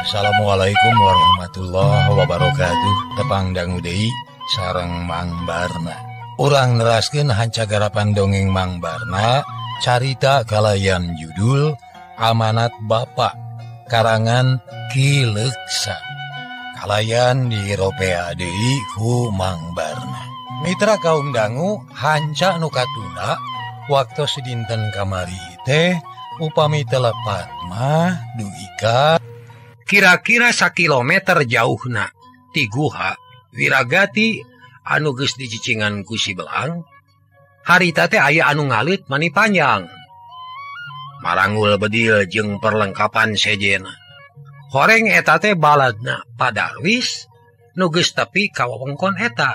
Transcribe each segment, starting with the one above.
Assalamualaikum warahmatullahi wabarakatuh. Tepang dangu deui sareng Mang Barna. Urang neraskeun hancagarapan dongeng Mang Barna, carita kalayan judul Amanat Bapak, karangan Ki Leuksa. Kalayan diropea deui ku Mang Barna. Mitra kaum dangu, hanca nu katunda waktu sedinten kamari teh upami telepat mah dugi ka kira-kira sakilometer jauhna ti guha Wiragati anu geus dicicingan ku si Belang. Harita teh aya anu ngalit mani panjang, marangul bedil jeung perlengkapan sejena. Horeng eta teh baladna Padarwis nu geus tepi ka wewengkon eta.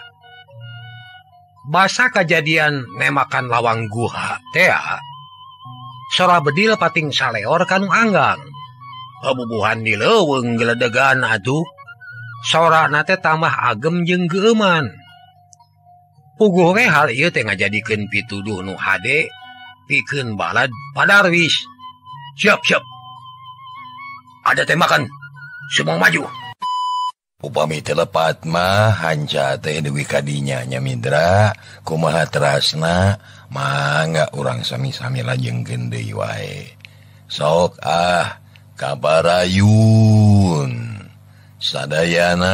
Basa kajadian memakan lawang guha teh sora bedil pating saleor kanu anggang. Abubuhan di leuweung geledegan atuh. Sorana teh tambah agem jeung geuman. Puguh we hal ieu teh ngajadikeun pituduh nu hade pikeun balad Padarwis. Siap. Ada tembakan. Semua maju. Upami telepat mah hanca teh deui kadinya nya Mindra, kumaha terasna mangga urang sami-sami lajengkeun deui wae. Sok kabarayun sadayana.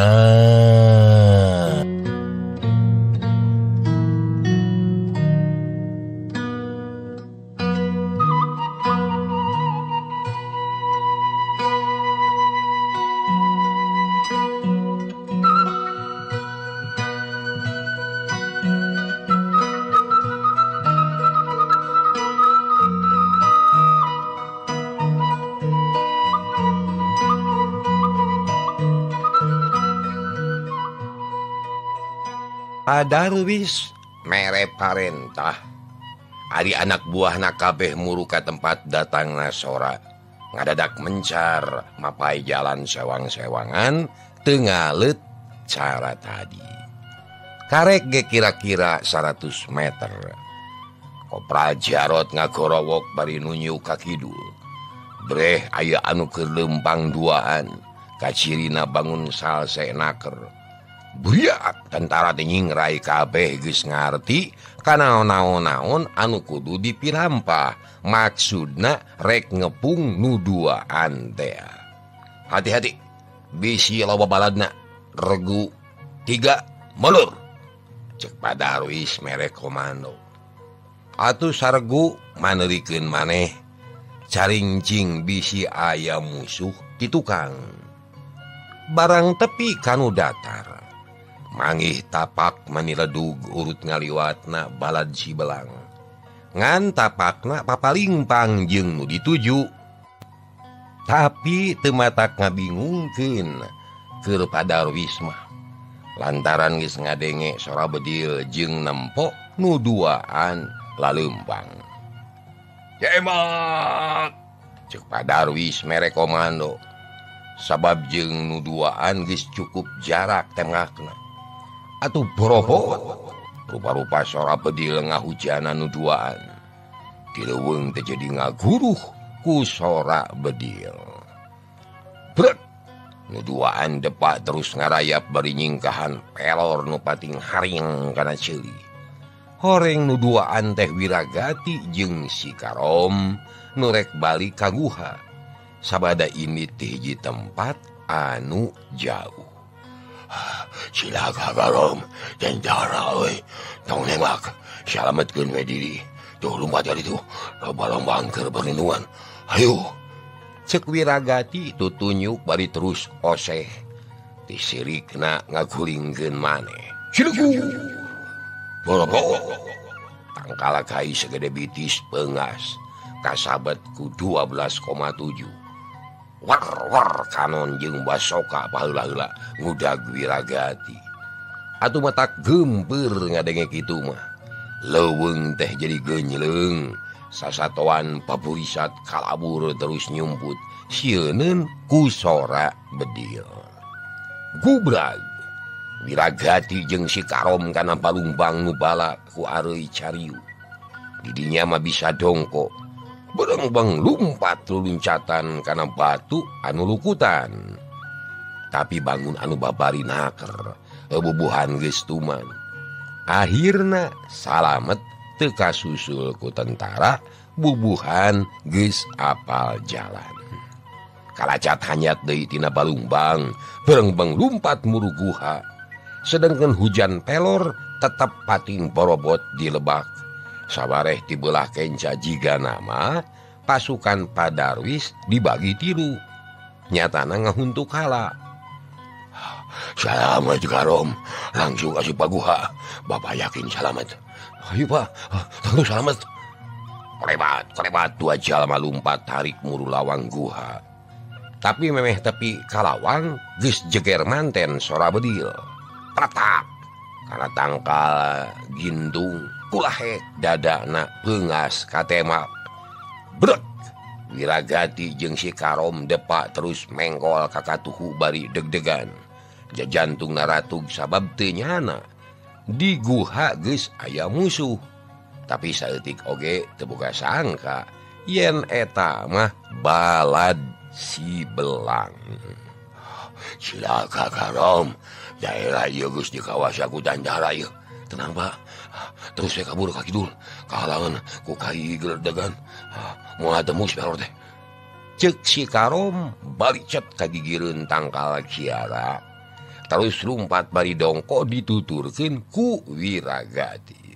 Padarwis mere parentah. Ari anak buahna kabeh muru ka tempat datangna sora. Ngadadak mencar mapai jalan sewang-sewangan teu ngaleut cara tadi. Karek ge kira-kira 100 meter. Kopral Jarot ngagorowok bari nunyu ka kidul. Breh aya anu keur leumpang duaan, kacirina bangun salse naker. Buyak tentara nyingrai kabeh geus ngarti kana naon-naon anu kudu dipirampah. Maksudna rek ngepung nuduaan teh. Hati-hati, bisi loba baladna. Regu 3 mulur. Cek Padarwis mere komando. Atuh saregu maneurikeun maneh caringcing bisi aya musuh di tukang. Barang tepi kanu datar. Mangih tapak maniledug urut ngaliwatna balad si Belang. Ngan tapakna papalimpang jeung nu dituju. Tapi teu matak ngabingungkeun keur Padarwis mah. Lantaran geus ngadenge sora bedil jeung nempo nu duaan laleumpang. "Jemat!" cek Padarwis mere komando. Sabab jeung nu duaan geus cukup jarak tengahna. Atuh boroho rupa-rupa sora bedil ngahujana nuduaan. Dileuweung teh jadi ngaguruh ku sora bedil. Brek nuduaan depak terus ngarayap bari nyingkahan pelor nu pating haring kana ceuli. Horeng nuduaan teh Wiragati jeung si Karom nu rek balik ka guha. Sabada ini teh hiji tempat anu jauh. "Silaga Karom, jentara we. Tong nembak, salametkeun we diri. Tuh lumpat dari tuh, lomba-lomba angker perlindungan. Ayo." Cek Wiragati tutunyuk bari terus oseh. Tisirikna ngagulingkeun maneh. "Siluku." Boro-boro. Tangkala kai segede bitis peungas. Kasabet ku 12,7. War kanon jeung basoka paheula-heula ngudag Wiragati. Atuh matak gempeur ngadenge kitu mah. Leuweung teh jadi geunjleung. Sasatoan paburisat kalabur terus nyumput. Sieun ku sora bedil. Gubrag Wiragati jeung si Karom kana palumpang nu bala ku areuy cariu. Didinya mah bisa dongko. Bereng-beng lumpat luncatan kana batu anu lukutan. tapi bangun anu babari naker bubuhan geus tuman. Akhirna salamet teu kasusul ku tentara, bubuhan geus apal jalan. Kalacat hanyat deui tina balungbang, berengbeng lumpat muru guha. Sedengkeun hujan pelor tetep pating borobot di lebak. Sabareh ti beulah kenca jiga nama pasukan Padarwis dibagi tilu. Nyatana ngahuntuk hala. Salamet Karom, langsung kasih Pak Guha. Bapak yakin salamet. Ayo Pak, tentu salamet. Kolebat dua jalma lumpat tarik muru lawang guha. Tapi memeh tepi kalawang geus jeger manten sora bedil. Pratak kana tangkal gintung kulahek dadana peungas katema. Brek Wiragati jeung si Karom depa terus mengkol kakatuhu bari deg-degan. Jajantung naratug sabab teu nyana. Di guha geus aya musuh. Tapi saeutik oge teu boga sangka yen eta mah balad si Belang. Cilaka Karom, daerah ieu geus dikawasa ku tentara ieu. Tenang Pak, terus saya kabur ka kidul, kahalangan ku kai geledegan. Moal tembus pelor teh. Ceuk si Karom balicet kagigireun tangkal Kiara. Terus lumpat bari dongko dituturkeun ku Wiragati.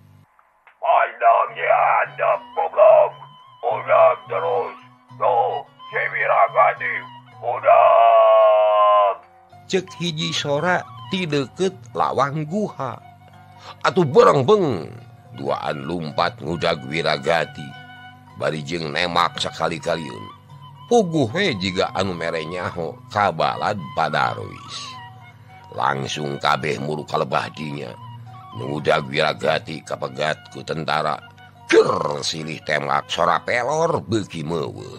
Pandangnya hadap goblok, udah terus, tuh si Wiragati, udah. Cek hiji sora ti deukeut lawang guha. Atuh berengbeng duaan lumpat ngudag Wiragati. Bari jeung nemak sakali-kaliun. Puguh we jiga anu mere nyaho kabalad Padarwis. Langsung kabeh muru kalebah dinya. Ngudag Wiragati kapegat ku tentara. Ker silih tembak sora pelor beuki meuweuh.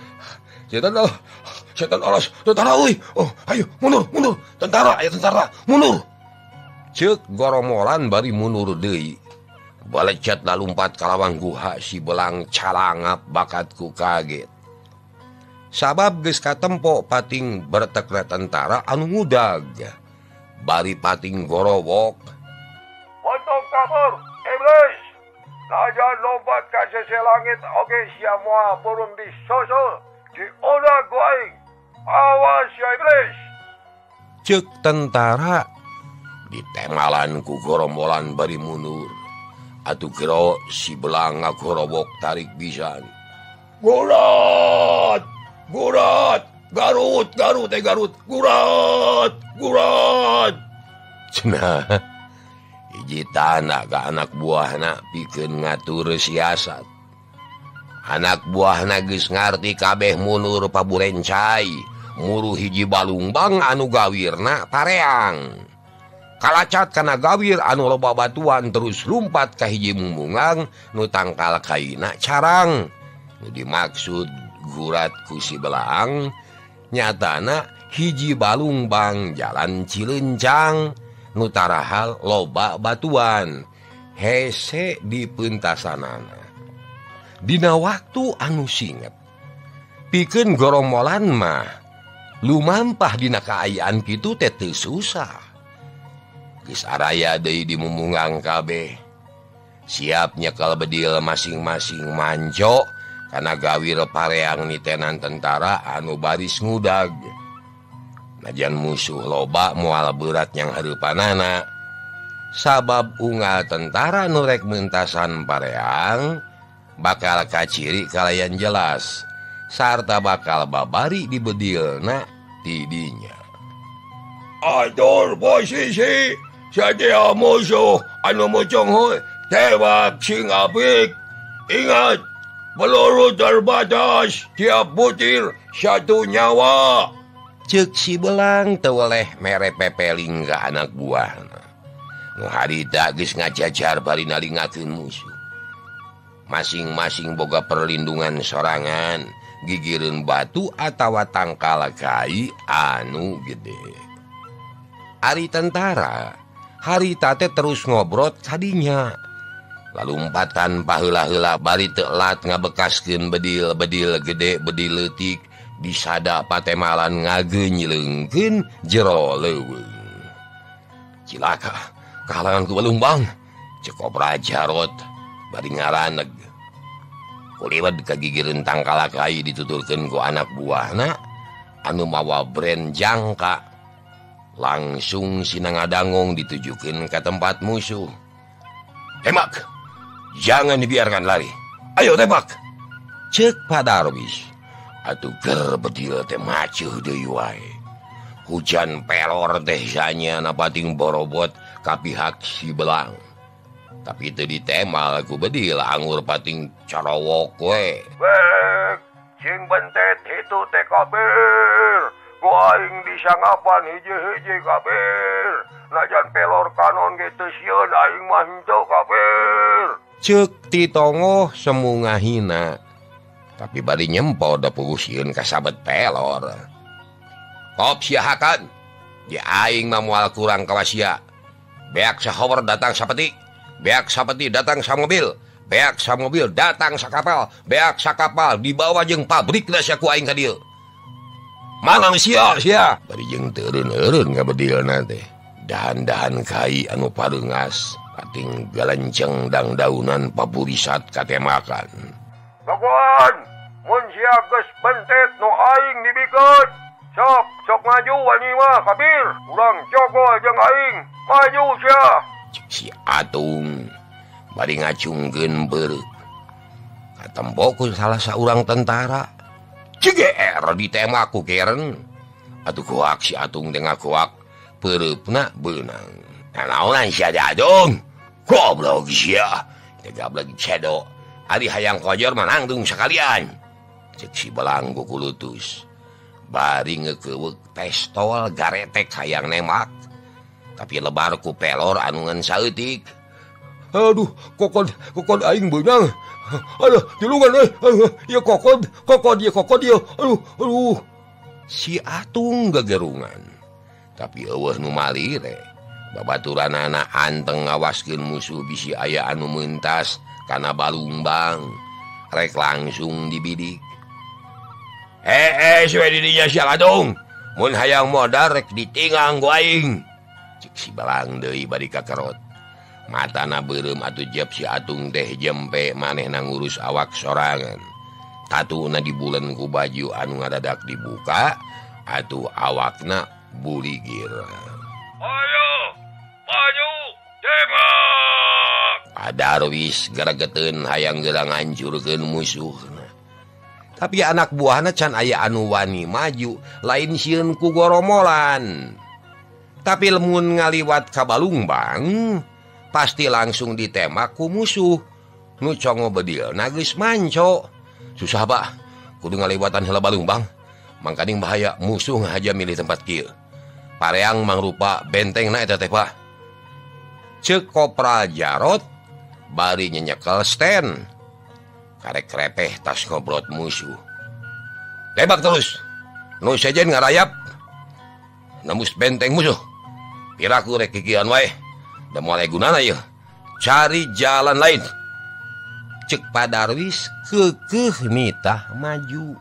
Setan alas, tentara euy. Oh, ayo mundur. Tentara, mundur. Ceuk goromolan bari mundur deui. Balecet lalumpat kalawang guha si Belang calangap bakatku kaget. Sabab geus katempo pating bertekna tentara anu ngudag. Bari pating gorowok. Potong kabur, iblis. Lajan lompat ka sese langit oge sia moal burung disoso. Diodah ku aing. Awas ya iblis. Ceuk tentara ditemalan ku gorombolan bari mundur. Atuh kira si Belang ngagorowok tarik pisan. Gurat. Garut. Gurat. Cenah. Hiji tanah ka anak buahna pikeun ngatur siasat. Anak buahna geus ngarti kabeh mundur paburencai. Muru hiji balungbang anu gawirna pareang. Kalacat kana gawir anu loba batuan terus lumpat ka hiji mumungang nu tangkal kaina carang. Nu dimaksud gurat ku si Belang nyatana hiji balungbang jalan Cileuncang nu tarahal loba batuan hese di peuntasanana. Dina waktu anu singget pikeun gorombolan mah lumampah dina kaayaan kitu teh teu susah. Geus araya deui di mumungang kabeh. Siap nyekel bedil masing-masing manco kana gawir pareang nitenan tentara anu baris ngudag. Najan musuh loba moal berat yang hareupanana. Sabab unggal tentara nu rek meuntasan pareang bakal kaciri kalayan jelas sarta bakal babari di bedilna ti dinya. Atur posisi. Sadia musuh anu mocong hoy tewak sing apik. Ingat, peluru terbatas, tiap butir satu nyawa. Ceuk si Belang teu weleh mere pepeling ka anak buahna. Nu harita geus ngajajar bari nalingakeun musuh. Masing-masing boga perlindungan sorangan, gigireun batu atawa tangkal kai anu gede. Ari tentara harita teh terus ngobrot kadinya. Lalumpatan paheula-heula bari teu lat ngabekaskeun bedil-bedil gede bedil leutik disada patemalan ngagenyleungkeun jero leuweung. Cilaka kahalangan ku Balumbang, cek Kopra Jarot bari ngaraneg. Kuliwat kagigireun tangkalakai dituturkeun ku anak buahna anu mawa brand jangka. Langsung sinangadangong ditujukeun ka tempat musuh. Tembak! Jangan dibiarkan lari. Ayo tembak! Cek Padarwis. Atuh ger bedil teh macuh deui wae. Hujan pelor teh sanya napating borobot ka pihak si Belang. Tapi teu ditemal ku bedil anggur pating carowok we. Bek, cing bentet itu teh kabir. Ku aing disangapan hiji-hiji kabir. Najan pelor kanon ge teu sieun aing mah henteu kabir. Ceuk Titongo semu ngahina. Tapi bari nyempo da pugusieun ka sabet pelor. Kop siahakan. Di aing mah moal kurang kawasia. Beak sahower datang sapetik. Beak sapeti datang sa mobil. Beak sa mobil datang sa kapal. Beak sa kapal dibawa jeung pabrik da sia ku aing ka dieu. Manang sia. Bari jeung teureun-eureun ngabedilna teh. Dahan-dahan kai anu pareungas pating galanceng dangdaunan paburisat katemakan. Baguan, mun sia geus bentet nu aing dibikeun. Sok maju wani mah kabir. Urang jogol jeung aing. Maju sia. Si Atung bari ngacungkeun beureup. Katempo ku salah saurang tentara. Ceger ditembak ku keren. Atuh kuak si Atung teh ngakuak peureupna beunang. Naonan sia Dadung? Goblok sia. Teh gablek cedo. Ari hayang kojor manangtung sakalian. Cek si Belang ku kulutus. Bari ngekeuweuk pistol garetek hayang nembak. Tapi lebar ku pelor anu ngan saeutik. Aduh, kokod aing beunang. Aduh, julungan euy. Ieu kokod ieu. Aduh. Si Atung gegerungan. Tapi eueuh nu malire. Babaturanana anteng ngawaskeun musuh bisi aya anu meuntas kana Balumbang. Rek langsung dibidik. Suwe di dinya sia Atung. Mun hayang modal rek ditingang ku aing. Cek si Belang deui bari kakerot. Matana beureum atuh jep si Atung teh jempe manehna ngurus awak sorangan. Tatuna dibulen ku baju anu ngadadak dibuka, atuh awakna buligir. Ayo, maju, tembak! Padarwis garageteun hayang geura ngancurkeun musuhna. Tapi anak buahna can aya anu wani maju, lain sieun ku goromolan. Tapi lemun ngaliwat ka Balumbang, pasti langsung ditembak ku musuh. Nu congo bedilna geus manco. Susah bah, kudu ngaliwatan heula Balumbang. Mangkaning bahaya musuh ngahaja milih tempat kieu. Pareang mangrupa bentengna eta teh Pak. Ceuk Kopra Jarot bari nyenyekel stand. Karek krepeh tas ngobrot musuh. Tembak terus. Nu sejen ngarayap. Nembus benteng musuh. Piraku rek kikian wae. Da moal gunana ieu. Cari jalan lain. Cek Padarwis keukeuh nitah maju.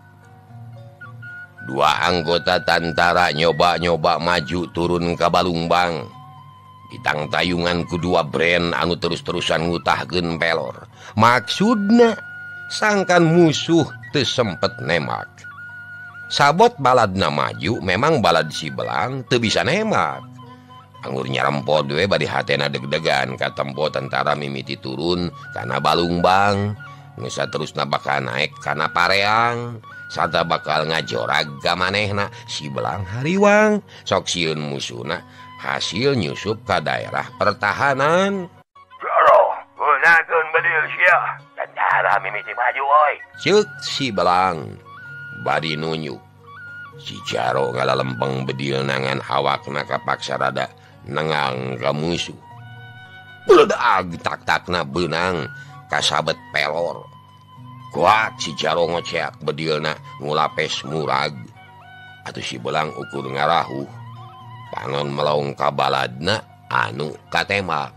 Dua anggota tentara nyoba-nyoba maju turun ka Balumbang. Ditang tayungan kedua brand anu terus-terusan ngutahkeun pelor. Maksudna sangkan musuh teu sempet nembak. Sabot baladna maju memang balad si Belang teu bisa nembak. Anggur nyarempod we bari hatena deg-degan katempo tentara mimiti turun kana Balumbang. Nu saterusna bakal naek kana Pareang. Sarta bakal ngajorag ka manehna si Belang hariwang. Sok sieun musuhna hasil nyusup ka daerah pertahanan. Jaro, gunakeun bedil sia. Tentara mimiti maju oi. Ceuk si Belang bari nunjuk. Si Jaro ngalalempeng bedil nangan awakna kapaksa rada nengang ka musuh. Bledag tak-takna beunang kasabet pelor. Kuat si Jaro ngoceak bedilna ngulapes murag. Atuh si Belang ukur ngarahuh. Panon melaung ka baladna anu katembak.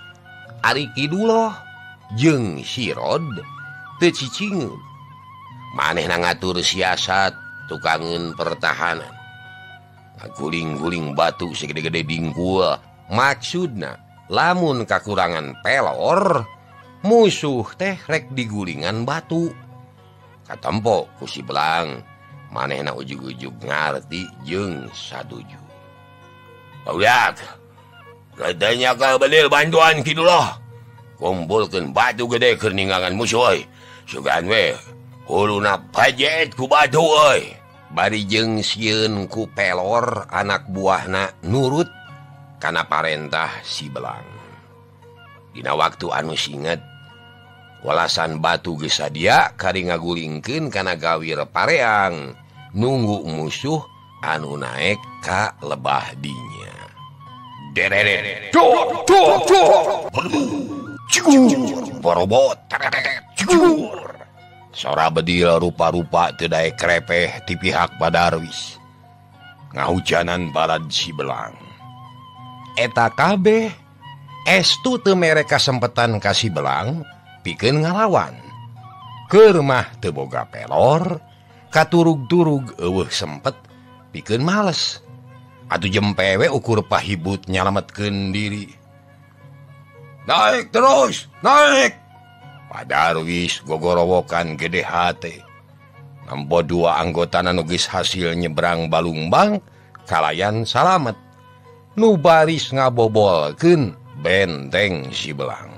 Ari Kiduloh jeung si Rod teu cicingeun. manehna ngatur siasat tukangan pertahanan. Guling-guling batu segede-gede dingkul. Maksudna lamun kakurangan pelor, musuh teh rek digulingan batu. Katempo ku si Belang, manehna ujug-ujug ngarti jeung saduju. Paudak, katanya ka bedil bantuan kitu loh. Kumpulkeun batu gede keur ningangan musuh euy. Sugan we, huluna pajet ku batu euy. Bari jeung sieun ku pelor anak buahna nurut kana parentah si Belang. Dina waktu anu singet, walasan batu geus sadia kari ngagulingkeun kana gawir pareang nunggu musuh anu naek ka lebah dinya. Dereret, cuk, borobot, cuk. Sora bedil rupa-rupa teu daek krepeh ti pihak Badarwis. Ngahujanan balad si Belang. Eta kabeh estu teu mere kasempetan ka si Belang pikeun ngalawan. Keur mah teu boga pelor, katurug-turug eueuh sempet pikeun males. Atuh jempewe ukur pahibut nyalametkeun diri. Naik terus, naik. Padarwis gogorowokan gede hate. Nampo dua anggota nu geus hasil nyebrang balungbang kalayan salamet. Nu baris ngabobolkeun benteng si Belang.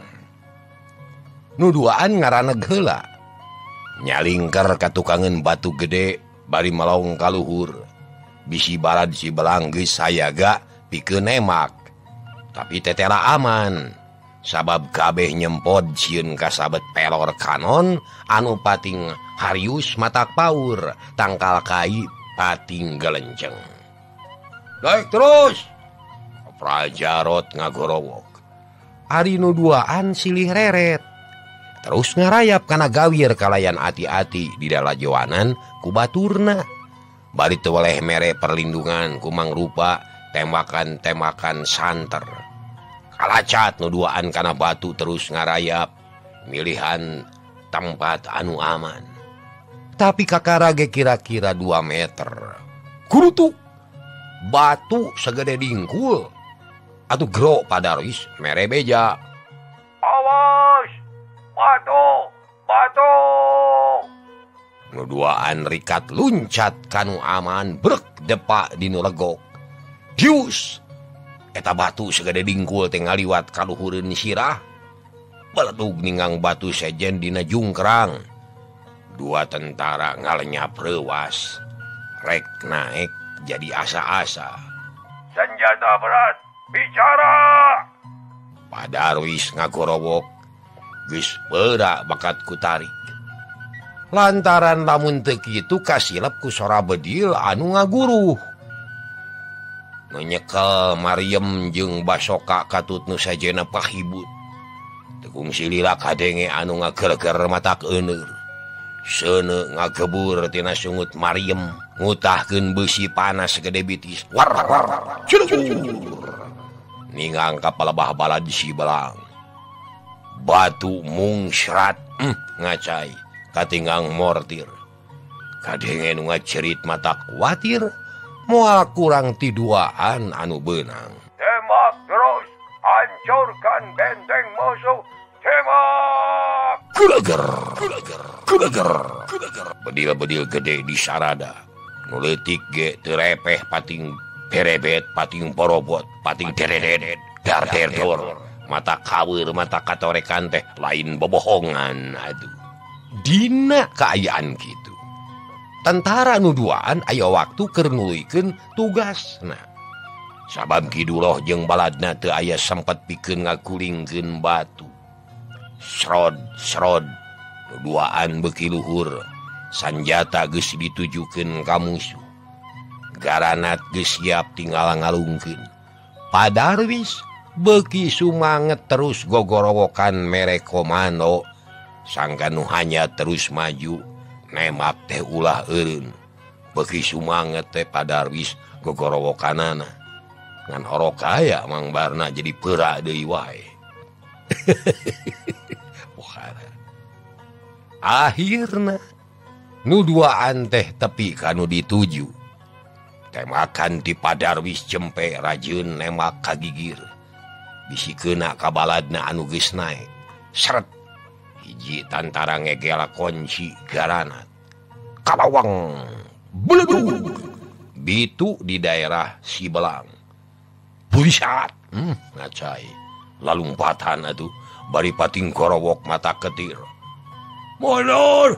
Nu duaan ngaraneg heula. Nyalingker ka tukangan batu gede bari melong ka luhur. Bisi balad si Belang geus sayaga pikeun nemak. Tapi tetela aman. Sabab kabeh nyempod sieun kasabet pelor kanon anu pating harius matak paur, tangkal kai pating gelenceng. Naik terus. Prajarot ngagorowok. Ari nu duaan silih reret. Terus ngarayap kana gawir kalayan ati-ati di dalajoanan ku baturna. Bari teu weleh mere perlindungan ku mangrupa tembakan-tembakan santer. Kalacat nu duaan kana batu terus ngarayap milihan tempat anu aman. Tapi kakarage kira-kira 2 meter. Kurutu batu segede dingkul. Atuh gro Padarwis mere beja. Awas! Batu! Batu! Nu duaan rikat luncat kanu aman brek depak dinu legok. Dius! Eta batu segede dingkul teh ngaliwat kaluhureun sirah. Baledug ningang batu sejen dina jungkrang. 2 tentara ngalenyap reuwas. Rek naek jadi asa-asa. Senjata berat, bicara! Padarwis ngagorowok. Geus peura bakat kutarik. Lantaran lamun teu kitu kasilep ku sora bedil anu ngaguruh. Nu nyekel Maryam jeung Basoka katut nu sajena pahibut. Tekung silila kadenge anu ngager-ger matak euneur. Seuneu ngagebur tina sungut Maryam ngutahkeun beusi panas gede bitis. War. Ningang ka palebah balad si Belang. Batu mungsrat ngacai katinggang mortir. Kadenge nu ngacerit matak kuatir. Moal kurang ti duaan anu beunang. Tembak terus, hancurkan benteng musuh. Tembak! Kudager. Bedil-bedil gede di sarada. Nu leutik ge teu repeh pating perebet, pating porobot, pating teredet, dar-dor. Mata kaweur, mata katorekan teh lain bobohongan. Aduh. Dina kaayaan kitu. Tentara nu duaan aya waktu keur nuluykeun tugasna. Sabab kiduloh jeung baladna teu aya sempet pikeun ngagulingkeun batu. Srod. Nu duaan beuki luhur. Sanjata geus ditujukeun ka musuh. Garanat geus siap tinggal ngalungkeun. Padarwis beuki sumanget terus gogorowokan mere komando. Sangka nu hanya terus maju. Nemak teh ulah eureun. Beuki sumanget teh Padarwis gogorowokanana. Ngan horokaya Mang Barna jadi peura deui wae. Akhirna nuduaan teh tepi kanu dituju temakan di padarwis jempe rajin nemak kagigir bisi kena kabaladna anu geus naek seret hiji tantara ngegela kunci garanat kalawang beledug bitu di daerah Sibelang bulisat ngacai lalumpatan atuh bari pating korowok mata ketir monor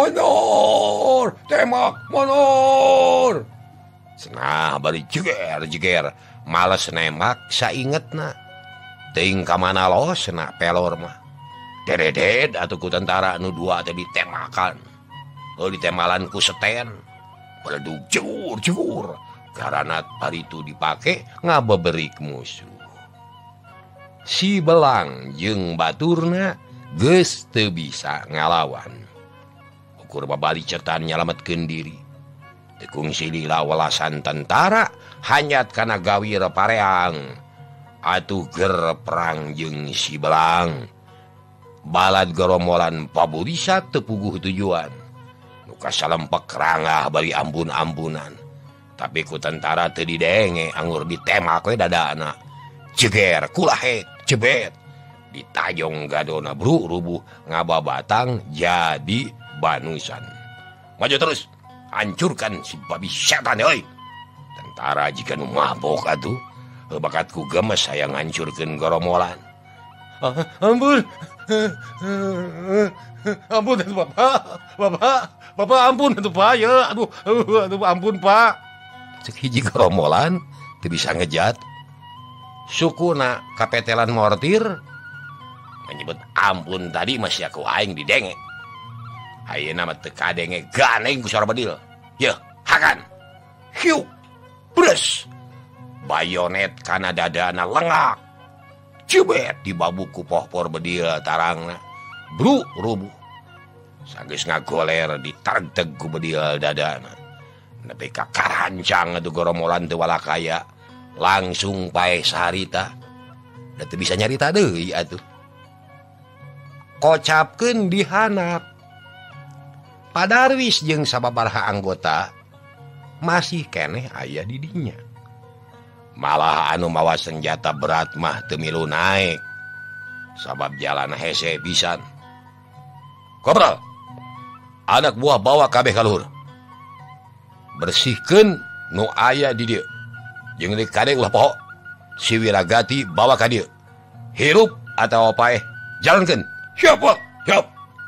tembak monor cenah bari jeger males nembak saingetna teuing ka mana losna pelor mah deredet atuh ku tentara anu dua teh ditemakan ditemalan ku seten beledug jur granat paritu dipake ngabeberik musuh Sibelang jeung baturna geus teu bisa ngalawan ukur babali certan nyalametkeun diri tekung silila welasan tentara hanyat kana gawir pareang atuh ger perang jeung Sibelang balad gerombolan paburisa teu puguh tujuan nu kasalempek rangah bari ampun-ampunan tapi ku tentara teu didenge anggur ditemak we dadana jeger kulahek jebet ditajong gadona bru rubuh ngababatang jadi banusan maju terus hancurkan si babi setan euy tentara jika nu mabok atuh bakatku gemes saya ngancurkeun gorombolan ampun atuh bapak ampun atuh pak ya aduh ampun pak cek hiji gorombolan teu bisa ngejat sukuna kapetelan mortir menyebut ampun tadi masih aku aing didenge ayeuna mah teu kadenge ganeng ku sora bedil yeuh hakan hiu bres bayonet kana dadana lengak cebet dibabuk ku pohpor bedil tarangna bru rubuh sageus ngagoler ditargteg ku bedil dadana nepi ka karancang atuh gorombolan teu walakaya langsung pae saharita da teu bisa nyarita deui atuh kocapkeun dihanap padarwis jeung sababaraha anggota masih keneh aya di dinya malah anu mawa senjata berat mah teu milu naek sabab jalan hese pisan kopral anak buah bawa kabeh ka luhur bersihkeun nu aya di dieu jeung di kadek ulah poho si Wiragati bawa ka dieu hirup atawa paeh jalankeun siap pak siap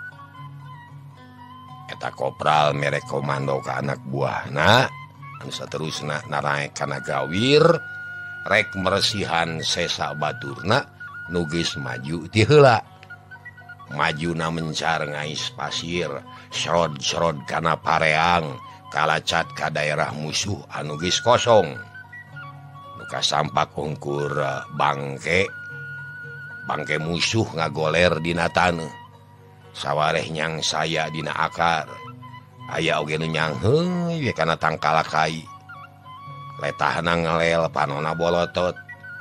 eta kopral merek komando ka anak buahna anu saterusna naraek kana gawir rek meresihan sesa baturna nu geus maju ti heula majuna mencar ngais pasir serod-serod kana pareang kalacat ka daerah musuh anu geus kosong nu kasampak ungkur bangke musuh ngagoler dina taneuh sawareh nyang saya dina akar aya oge nu nyang heuy kana tangkala kai letahna ngelel panona bolotot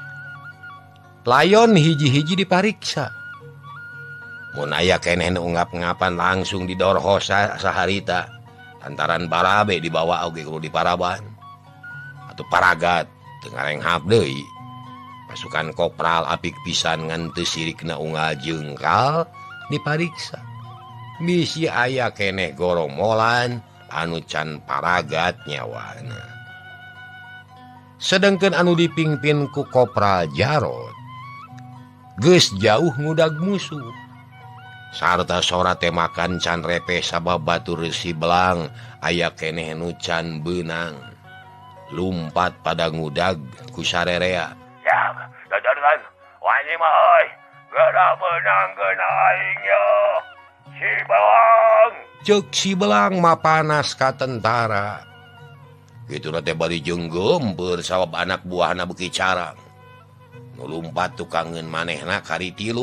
layon hiji-hiji dipariksa mun aya keneh nu ungap-ngapan langsung didorhos saharita lantaran barabe dibawa oge kudu diparaban atuh paragat teu ngarenghap deui pasukan kopral apik pisan ngan teu sirikna unggal jeungkal dipariksa bisi aya keneh gorombolan anu can paragat nyawana sedengkeun anu dipingpin ku Kopral Jarot geus jauh ngudag musuh sarta sora temakan can repe sabab batur Sibelang aya keneh nu can beunang lumpat pada ngudag ku sarerea ya dadan wani mah euy geura beunangkeun aing nya Sibelang ceuk Sibelang mapanas ka tentara kitu teh bari jenggeumpeur sabab anak buahna beuki carang nu lumpat tukangeun manehna kari 3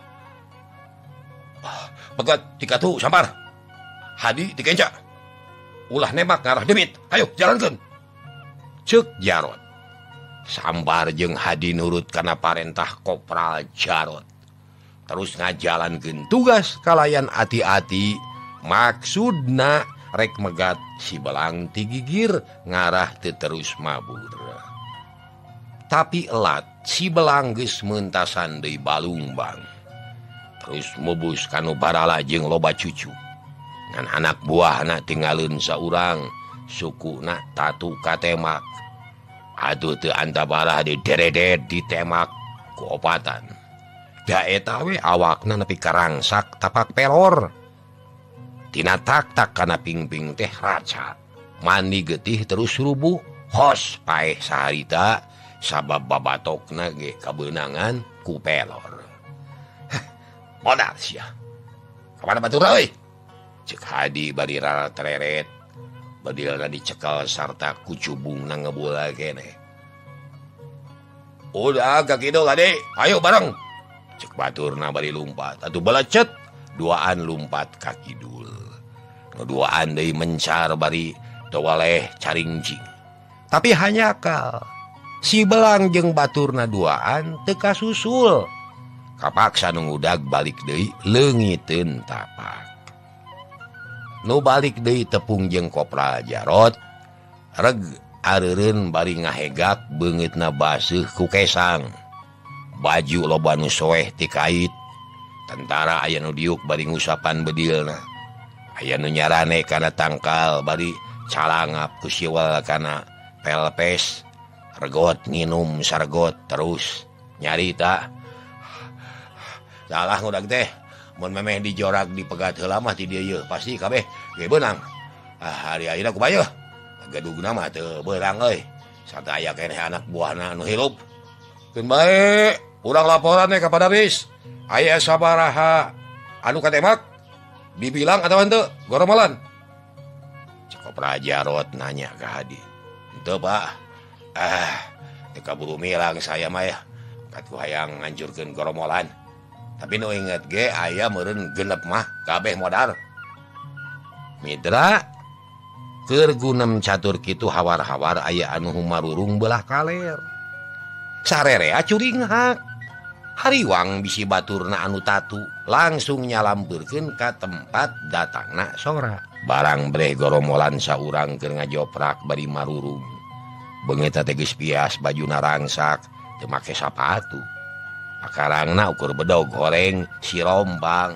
pegat tikatu sampar hadi dikenca ulah nembak ngarah demit ayo jalankeun ceuk Jarot sambar jeung hadi nurut kana parentah Kopral Jarot terus ngajalankeun tugas kalayan ati-ati maksudna rek megat si belang ti gigir ngarah teu terus mabur. Tapi elat si belang geus meuntasan deui balumbang. Terus mubus kanu barala jeung loba cucu. Ngan anak buahna tinggalin saurang sukuna tatu katemak. Aduh teu antabara dideredet ditemak ku opatan. Da eta we awakna nepi karangsak tapak pelor. Tina tak-tak kana pingping teh raca. Mandi getih terus rubuh. Hos paeh saharita sabab babatokna ge kabeunangan ku pelor. Modal sia. Kamana batur euy? Cek Hadi bari rara tereret. Badilna dicekel sarta kucubungna ngebula kene. Udah ka kitu Gade, ayo bareng. Cek baturna bari lumpat. Atuh balecet, duaan lumpat ka kidul. Duaan deui mencar bari teu waleh caringcing. Tapi hanya kal si belang jeung baturna duaan teu kasusul. Kapaksa nu ngudag balik deui leungiteun tapak. Nu balik deui tepung jeung Kopra Jarot reg areureun bari ngahegak beungeutna baseuh ku kesang. Baju loba nu soeh ti kait. Tentara aya nu diuk bari ngusapan bedilna. Aya nu nyarane kana tangkal bari calangap ku siwal kana pelpes. Regot nginum sargot terus nyarita. Salah ngudag teh. Mun memeh dijorak dipegat heula mah ti dieu yeuh pasti kabeh ge beunang. Hari ayeuna kumaha? Gadugna mah teu beurang euy. Sarta aya keneh anak buahna nu hirup. Keun bae, urang laporan we ka Padabis. Aya sabaraha anu katemak? Dibilang atawa henteu? Goromolan. Cek Kopra Jarot nanya ka Hadi. Henteu, Pak. Teu kaburu milang saya mah ya. Kat ku hayang ngancurkeun goromolan. Tapi nu inget ge aya meureun genep mah kabeh modal. Mitra keur gunem catur kitu hawar-hawar aya anu humarurung belah kaler. Sarerea curing hak. Hariwang bisi baturna anu tatu langsung nyalampeurkeun ka tempat datangna sora. Barang breh goromolan saurang keur ngajoprak bari marurung. Beungeut teh geus pias bajuna rangsak teu make sapatu. Akarangna ukur bedog goreng si rompang.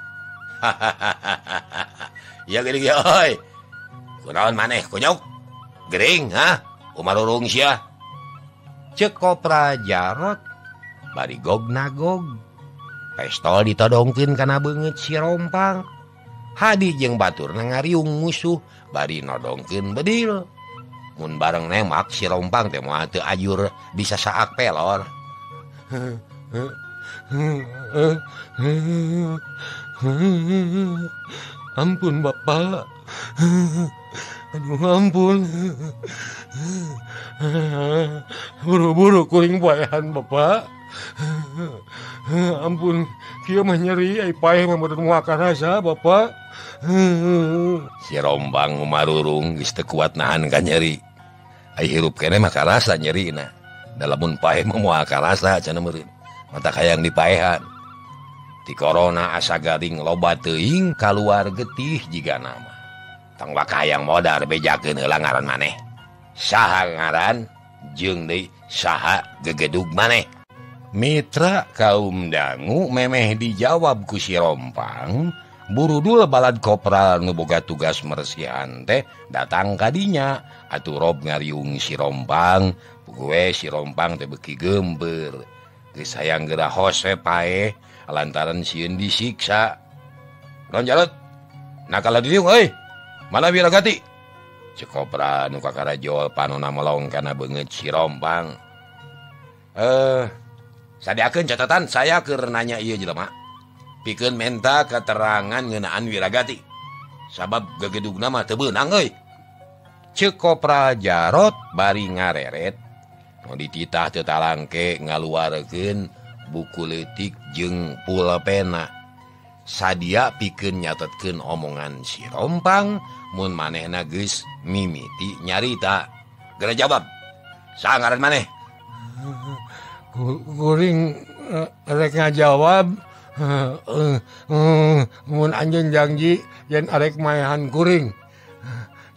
Ya geuning ya oi. Kunaon maneh kunyuk? Gering ha? Umarurung sia. Cek Kopra Jarot bari gog-nagog. Pestol ditodongkeun kana beungeut si rompang. Hadi jeung baturna ngariung musuh bari nodongkeun bedil. Mun bareng nemak si rompang teh moal teu ajur bisa saak pelor. Ampun Bapak. Aduh ampun. Buru-buru kuring baehan Bapak. Ampun, kieu mah nyeri ai paeh mah meureun moal karasa Bapak. Si rombang marurung geus teu kuat nahan ka nyeri. Ai hirup keneh mah karasa nyerina. Da lamun paeh mah moal karasa cenah meureun. Mata hayang dipaehan. Ti corona asa garing loba teuing kaluar getih jiga nama. Tang bakayang modal bejakeun heula ngaran maneh. Saha ngaran jeung deui saha gegedug maneh. Mitra kaum dangu memeh dijawab ku si rompang. Burudul balad kopral nu boga tugas mersihan teh datang kadinya. Atuh rob ngariung si rompang. Pugue si rompang teh beuki geumbeur. Geus hayang geura hose paeh lantaran sieun disiksa. Non Jarot, nakala didiung euy. Mana Wiragati? Cek Kopra nu kakarajo panonna melong kana beungeut si rompang. Sadiakeun catatan saya keur nanya ieu jelema. Pikeun menta keterangan ngeunaan Wiragati. Sabab gegedugna mah teu beunang euy. Cek Kopra Jarot bari ngareret. Nu dititah teu talangke ngaluarkeun buku leutik jeung pulpena. Sadia pikeun nyatetkeun omongan si rompang mun manehna geus mimiti nyarita. Geura jawab. Saha ngaran maneh? Kuring rek ngajawab. Mun anjeun janji yen arek maehan kuring.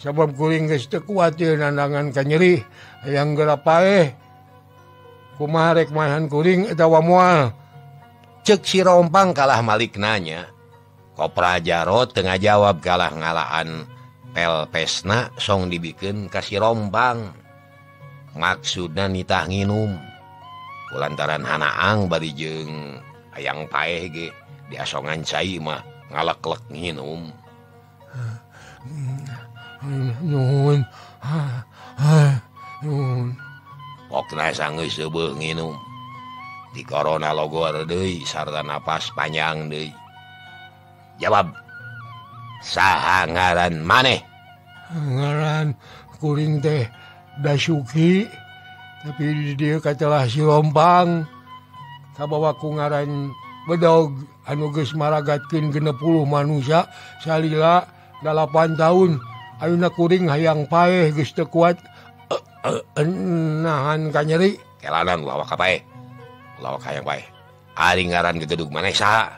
sabab kuring geus teu kuat ieu nandangan ka nyeri hayang geura paeh. Kumaha rek maehan kuring eta moal. Cek si Rompang kalah malik nanya. Kopra Jarot tengah jawab kalah ngalaan pelpesna song dibikeun ka si Rompang. Maksudna nitah nginum. Kulantaran hanaang bari jeung hayang paeh ge diasongan cai mah ngaleklek nginum. Nuhun. Nuhun. Pokna sanggeus seubeuh nginum. Di corona logor deui sarta napas panjang deui. Jawab. Saha ngaran maneh? Ngaran kuring teh Dasuki. Tapi di dieu katelah si Rompang. Kabawa ku ngaran bedog anu geus maragatkeun 60 manusia salila 8 tahun. Ayeuna kuring hayang paeh geus teu kuat nahan ka nyeri. Kelanan lawak ka paeh. Lawak hayang paeh. Ari ngaran gegedug maneh saha?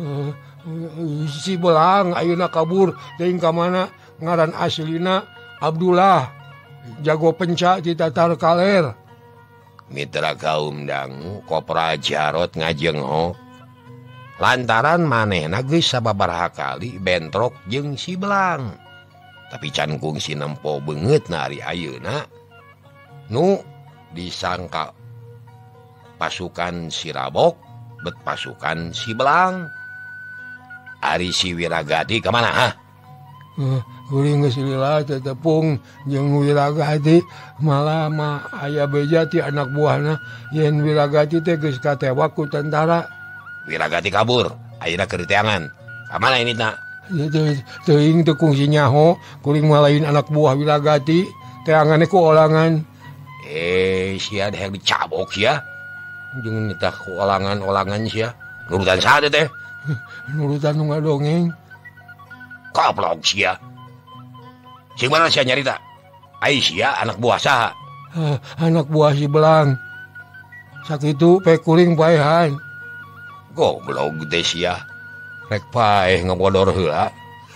Si Belang ayeuna kabur teuing ka mana ngaran aslina Abdullah. Jago penca di Tatar Kaler. Mitra kaum dangu Kopra Jarot ngajenghok. Lantaran manehna geus sababaraha kali bentrok jeung si Belang. Tapi can kungsi nempo beungeut na ari ayeuna nu disangka pasukan si Rabok bet pasukan si Belang. Ari si Wiragati kemana ha? Kuring geus lila tetepung jeung Wiragati malah mah aya beja ti anak buahna yen Wiragati teh geus katewa ku tentara. Wiragati kabur, ayeuna keur teangan. Ka mana ini na? Teuing teu kungsi nyaho, kuring mah lain anak buah Wiragati, teangane ku olangan. Sia hayang dicabok sia. Jeung nitah ku olangan sia. Nurutan saha teh? Nurutan nu ngadongeng. Koplok sia. Sing mana sia nyarita? Ai sia anak buah saha? Anak buah si Belang. Sakitu pe kuring paehan. Goblok teh sia. Rek paeh ngabodor heula.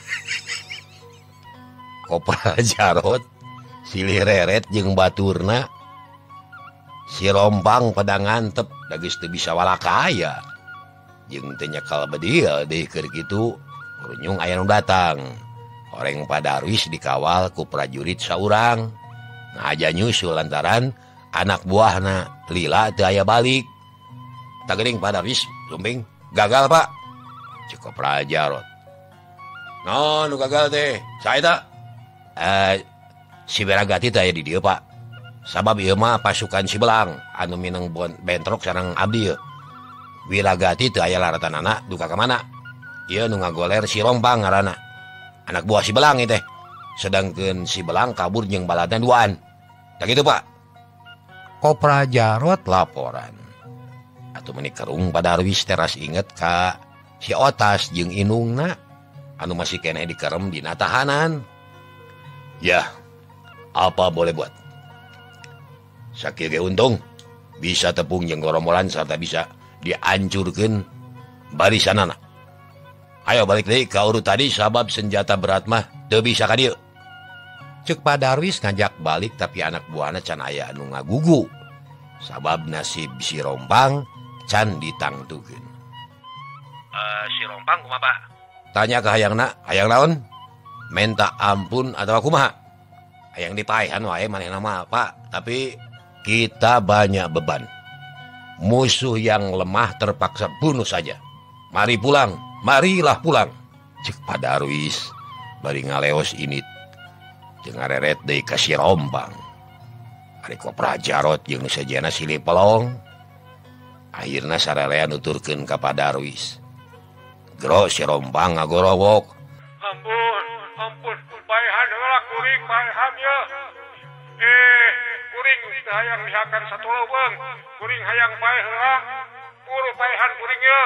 Kopra Jarot silih reret jeung baturna. Si Rompang pedang antep da geus teu bisa walakaya. Jeung teu nyekel beudeul deui keur kitu. Runyung aya nu datang. Horeng Padarwis dikawal ku prajurit saurang. Ngaja nyusul lantaran anak buahna lila teu aya balik. Tageuning Padarwis sumping gagal pak. Cukup Jarot. No nu gagal teh. Saha eta? Si Wiragati teh aya di dieu pak. Sabab ieu mah pasukan si Belang anu mineng bentrok sareng abdi ieu. Wiragati teu aya laratanana duka ka mana? Ieu nu ngagoler si Rompang ngaranna. Anak buah si Belang teh. Sedangkeun si Belang kabur jeung baladna duaan. Da kitu, Pak. Kopra Jarot laporan. Atuh meuni kerung Padarwis teras inget ka si Otas jeung indungna anu masih keneh dikerem dina tahanan. Ya, apa boleh buat? Sakieu ge untung bisa tepung jeung gorombolan sarta bisa dihancurkeun barisanana. Ayo balik deui ka urut tadi sabab senjata berat mah teu bisa ka dieu. Ceuk Padarwis ngajak balik tapi anak buahna can aya anu ngagugu. Sabab nasib si Rompang can ditangtukeun. Si Rompang kumaha, Pak? Tanya ke hayangna, hayang naon? Minta ampun atau kumaha? Hayang dipaehan wae manehna mah, Pak, tapi kita banyak beban. Musuh yang lemah terpaksa bunuh saja. Mari pulang, marilah pulang. Cek Padarwis bari ngaleos init. Jeung ngareret deui ka si Rompang. Ari Kopra Jarot jeung nu sejana silih pelong. Akhirna sararea nuturkeun ka Padarwis. Gero si Rompang ngagorowok. Ampun, paehan heula kuring paehan ya. Kuring hayang misalkan satu leuweung, kuring hayang paeh heula. Puru paehan kuring ya.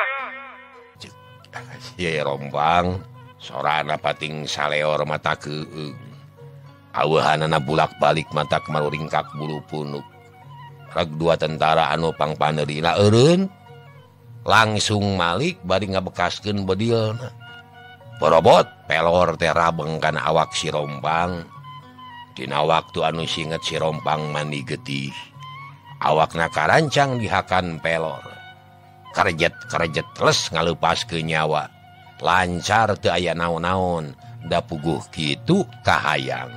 Si Rompang sorana pating saleor mata keueug. Aweuhanana bulak-balik mata maruringkak bulu punuk. Reg dua tentara anu pangpaneurina eureun langsung malik bari ngabekaskeun bedilna. Porobot pelor teh rabeng kana awak si Rompang Dina waktu anu singet si Rompang mandi getih, awakna karancang dihakan pelor. Karejet les ngalepas ke nyawa. Lancar teu aya naon-naon, da puguh kitu kahayang.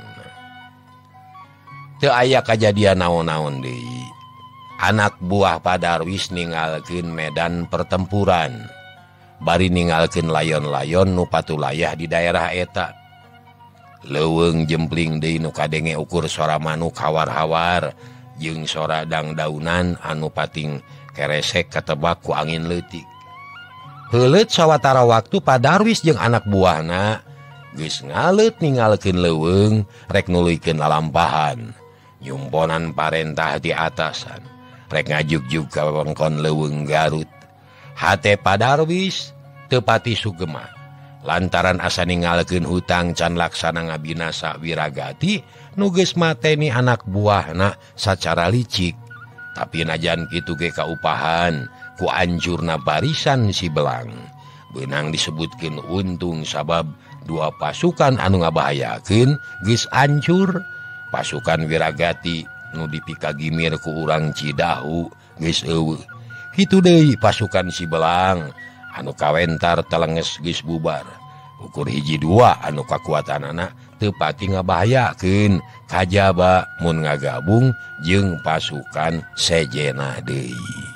Teu aya kajadian naon-naon deui. Anak buah Padarwis ninggalkeun medan pertempuran. Bari ninggalkeun layon-layon nu patulayah di daerah eta. Leuweung jempling deui nu kadenge ukur sora manuk hawar-hawar jeung sora dangdaunan anu pating keresek katebak ku angin leutik. Heuleut sawatara waktu Padarwis jeung anak buahna geus ngaleut ninggalkeun leuweung rek nuluykeun lalampahan. Nyumponan parentah di atasan rek ngajugjug ka wewengkon leuweung Garut. Hate Padarwis teu pati sugema. Lantaran asa ninggalkeun hutang can laksana ngabinasa Wiragati nu geus mateni anak buahna sacara licik. Tapi najan kitu ge kaupahan ku anjurna barisan si Belang. Beunang disebutkeun untung sabab dua pasukan anu ngabahayakeun geus ancur. Pasukan Wiragati nu dipikagimir ku urang Cidahu geus eueuh. Kitu deui pasukan si Belang anu kawentar telenges geus bubar. Ukur hiji dua anu kakuatanana teu pati ngabahayakeun kajaba mun ngagabung jeung pasukan sejena deui.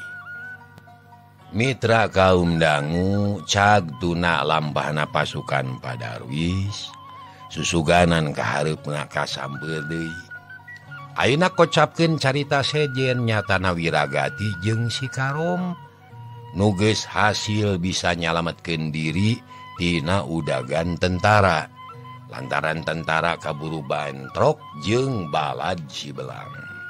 Mitra kaum dangu cag tuna lampahna pasukan Padarwis susuganan kahareupna kasampeur deui. Ayeuna kocapkeun carita sejen nyatana Wiragati jeung si Karom nu geus hasil bisa nyalametkeun diri tina udagan tentara lantaran tentara kaburu bantrok jeung balad si Belang.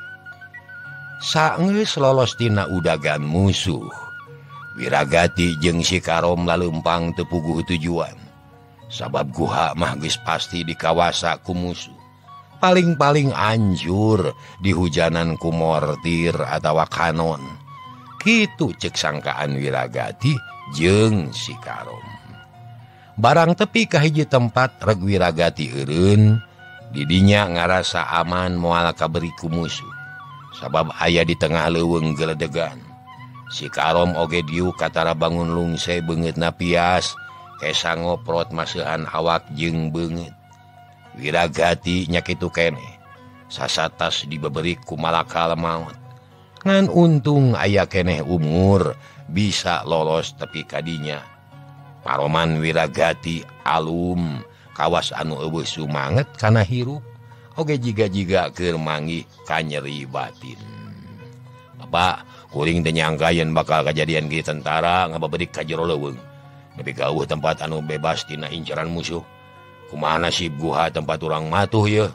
Saenggeus lolos tina udagan musuh, Wiragati jeung si Karom laleumpang teu puguh tujuan. Sabab guha mah geus pasti dikawasa ku musuh. Paling-paling anjur dihujanan ku mortir atawa kanon. Kitu cek sangkaan Wiragati jeung si Karom. Barang tepi ka hiji tempat reg Wiragati eureun, didinya ngarasa aman moal kaberi ku musuh. Sabab aya di tengah leuweung geledegan. Si Karom oge diuk katara bangun lungse beungeutna pias, kesa ngoprot maseuhan awak jeung beungeut. Wiragati nya kitu keneh, sasatas dibeberi ku malakal maut. Ngan untung aya keneh umur bisa lolos tepi kadinya. Paroman Wiragati alum kawas anu eueuh sumanget kana hirup oge jiga-jiga keur manggih ka nyeri batin. Bapak kuring teu nyangka yen bakal kajadian kieu tentara ngababeudik ka jero leuweung. Nepi ka eueuh tempat anu bebas tina inceran musuh. Kumaha nasib guha tempat urang matuh ye?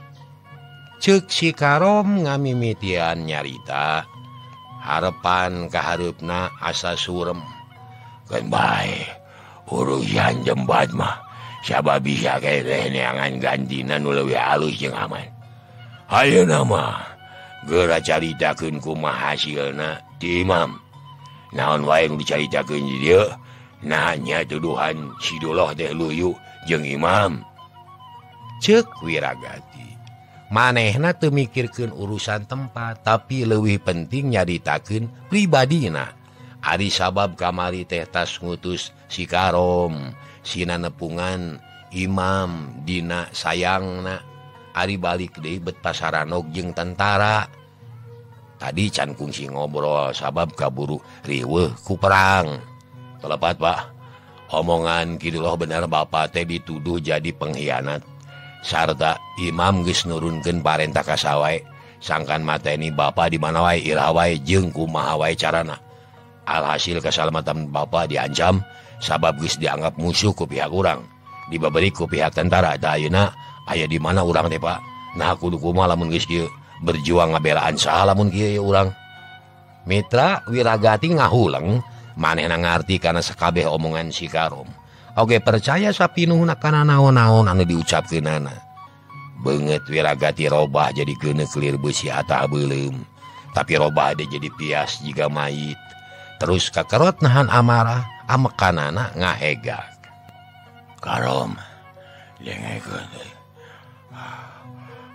Ceuk si Karom ngamimitian nyarita. Harepan kahareupna asa surem. Kan bae urusan jembat mah sabab bisa kere neangan gantina nu leuwih alus jeung aman. Ayeuna mah geura caritakeun kumaha hasilna ti Imam. Naon wae nu dicaritakeun di dieu nanya tuduhan si Doloh teh luyu jeung Imam. Ceuk Wiragati. Manehna teu mikirkeun urusan tempat, tapi leuwih penting nyaritakeun pribadina. Ari sabab kamari teh tas ngutus si Karom, sina nepungan Imam dina sayangna. Ari balik deui bet pasaranog jeung tentara. Tadi can kungsi ngobrol sabab kaburu riweuh ku perang. Telepat Pak, omongan kitu loh bener Bapak teh dituduh jadi pengkhianat. Sarta Imam geus nurunkeun parentah ka sawae, sangkan mateni Bapak di mana wae irah wae jeung kumaha wae carana. Alhasil keselamatan Bapak diancam sabab geus dianggap musuh ku pihak urang, dibaberi ku pihak tentara. Da ayeuna aya di mana urang teh Pak? Nah kudu kumaha lamun geus kieu berjuang ngabelaan saha lamun kieu urang. Mitra Wiragati ngahuleng, manehna ngarti kana sakabeh omongan si Karom. Oge percaya sapinuhna kana naon-naon anu diucapkeunana. Beungeut Wiragati robah jadi geuneuk lir beusi atah beuleum, tapi robah teh jadi pias jiga mayit. Terus kakerot nahan amarah, amekanana ngahegak. Karom, dengekeun deui.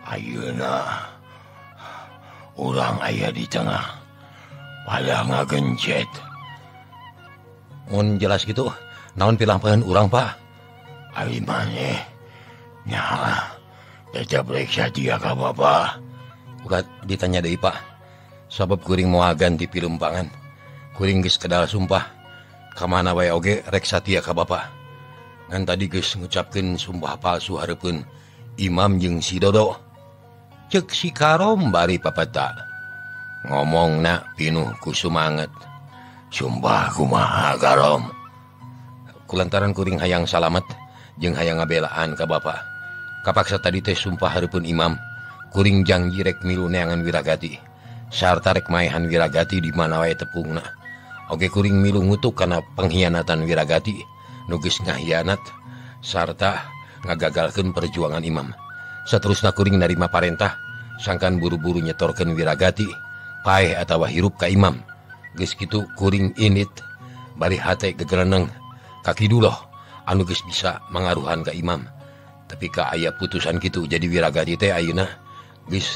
Ayeuna urang aya di tengah pada ngagencet. Mun jelas gitu, naon pilampahan urang, Pak? Ari maneh nyalah tetep reksa dia ka Bapak. Urat ditanya deui, Pak. Sabab kuring moal ganti pilempangan. Kuring geus kedal sumpah. Kamana wae oge rek satia ka Bapak. Ngan tadi geus ngucapkeun sumpah palsu hareupeun imam jeung si Dodo. Cek si Karom bari papeta. Ngomongna pinuh ku sumanget. Sumpah kumaha Karom? Kulantaran kuring hayang salamet jeung hayang ngabelaan ka Bapak. Kapaksa tadi teh sumpah hareupeun imam, kuring janji rek milu neangan Wiragati. Sarta rek maehan Wiragati di mana wae tepungna. Oge kuring milu ngutuk kana pengkhianatan Wiragati, nu geus ngahianat sarta ngagagalkeun perjuangan imam. Saterusna kuring narima parentah, sangkan buru-buru nyetorkeun Wiragati, paeh atawa hirup ka imam. Geus kitu kuring init, bari hate gegereneng, kaki duloh, anu geus bisa mangaruhan ka imam. Tapi ka aya putusan kitu, jadi Wiragati teh ayeuna geus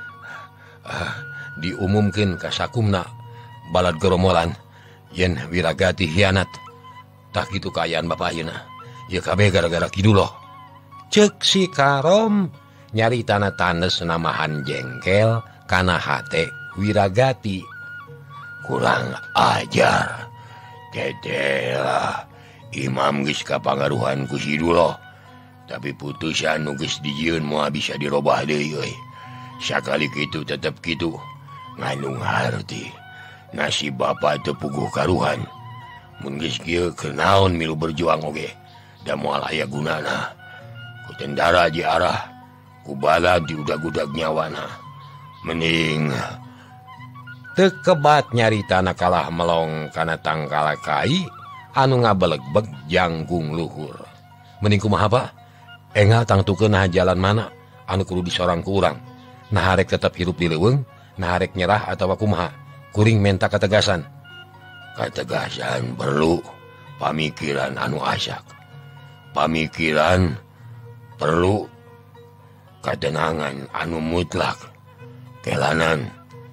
diumumkeun ka sakumna balad geromolan yen Wiragati hianat. Tah kitu kaayaan Bapak ayeuna. Ieu kabeh gara-gara kiduloh. Ceuk si Karom nyari tanah tanes namahan jengkel kana hate Wiragati. Kurang ajar. Tetela imam geus kapangaruhan ku si Duloh. Tapi putusan nu geus dijieun moal bisa dirobah deui euy. Sakali kitu tetep kitu. Ngandung harti. Nasib Bapak teu puguh karuhan. Mun geus kieu keur naon milu berjuang oge. Da moal aya gunana. Ku tendara di arah, ku balad di udag-udag nyawana. Mending teu kebat nyaritana kalah melong kana tangkala kai anu ngabelegbeg janggung luhur. Mending kumaha, Pak? Enggal tangtukeun nah jalan mana anu kudu disorang ku urang. Nah arek tetep hirup di leuweung, nah arek nyerah atawa kumaha? Kuring menta kategasan. Kategasan perlu pamikiran anu asak. Pamikiran perlu ketenangan anu mutlak. Kelanan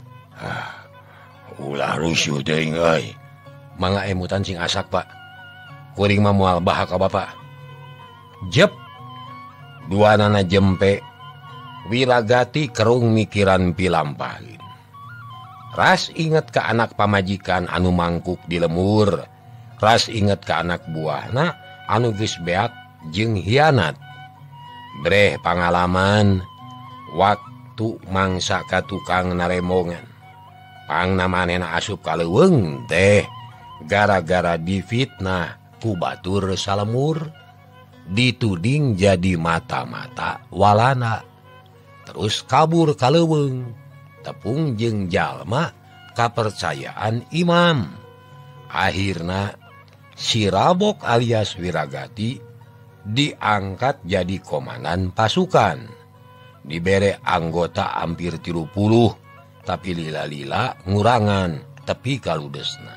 ulah rusuh teuing euy. Mangga emutan sing asak, Pak. Kuring mah moal baha ka Bapak. Jep. Duanana jempe. Wiragati kerung mikiran pilampahin. Ras inget ke anak pamajikan anu mangkuk di lemur. Ras inget ke anak buahna anu geus beak jeung hianat. Breh pangalaman waktu mangsa ka tukang naremongan. Pangna manehna asup ka leuweung teh gara-gara difitnah ku batur salemur, dituding jadi mata-mata walana. Terus kabur ka leuweung, tepung jeung jalma kapercayaan imam. Akhirna si Rabok alias Wiragati diangkat jadi komandan pasukan. Dibere anggota hampir 30, tapi lila-lila ngurangan tepi kaludesna.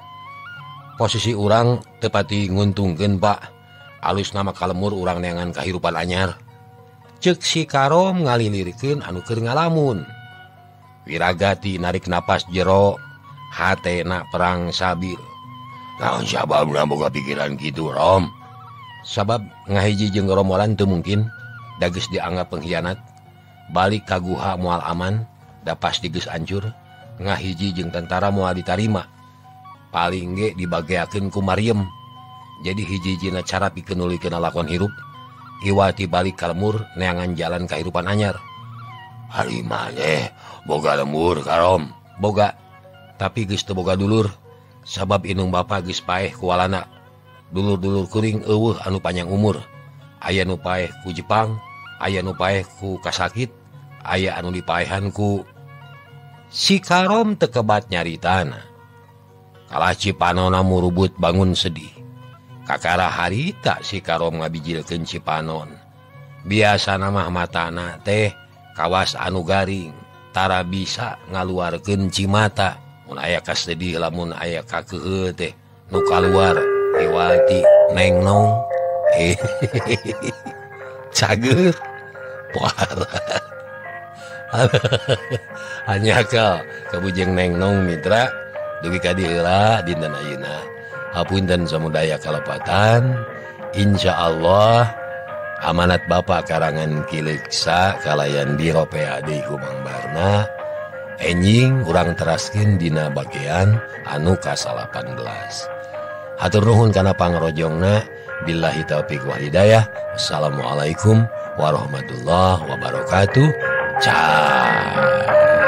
Posisi urang tepati nguntungkeun, Pak. Alus nama kalemur urang neangan kahirupan anyar. Ceuk si Karom ngalilirikeun anu keur ngalamun. Wiragati narik napas jero, hatena perang sabil. Naon sababna boga pikiran kitu, Rom? Sabab ngahiji jeung romolan teu mungkin, da geus dianggap pengkhianat. Balik ka guha moal aman, da pasti geus hancur. Ngahiji jeung tentara moal ditarima. Paling ge dibageakeun ku Maryam. Jadi hiji-hijina cara pikeun nulikeun lakon hirup. Iwati balik ka lemur neangan jalan kahirupan anyar. Hari maneh boga lemur, Karom? Boga, tapi geus teu boga dulur. Sabab indung Bapa geus paeh ku walana. Dulur-dulur kuring eueuh anu panjang umur. Aya nu paeh ku Jepang, aya nu paeh ku kasakit, aya anu dipaehan ku. Si Karom teu kebat nyaritana. Kalah Cipanonna murubut bangun sedih. Kakara harita si Karom ngabijilkeun Cipanon. Biasana mah matana teh kawas anu garing, tara bisa ngaluarkeun cimata. Mun aya kasedih lamun aya kakeuheuh teh nu kaluar Iwati Neng Nong. Cager. Parah. hanya kabujeng nengnong mitra dugi ka diheula dinten ayeuna hapunten samudaya kalepatan insyaallah amanat Bapak karangan Kileksa kalayan biro PAD ku Mang Barna enjing urang teraskeun dina bagean anu ka-18 hatur nuhun kana pangrojongna billahi taufiq wal hidayah assalamualaikum warahmatullahi wabarakatuh. Ciao.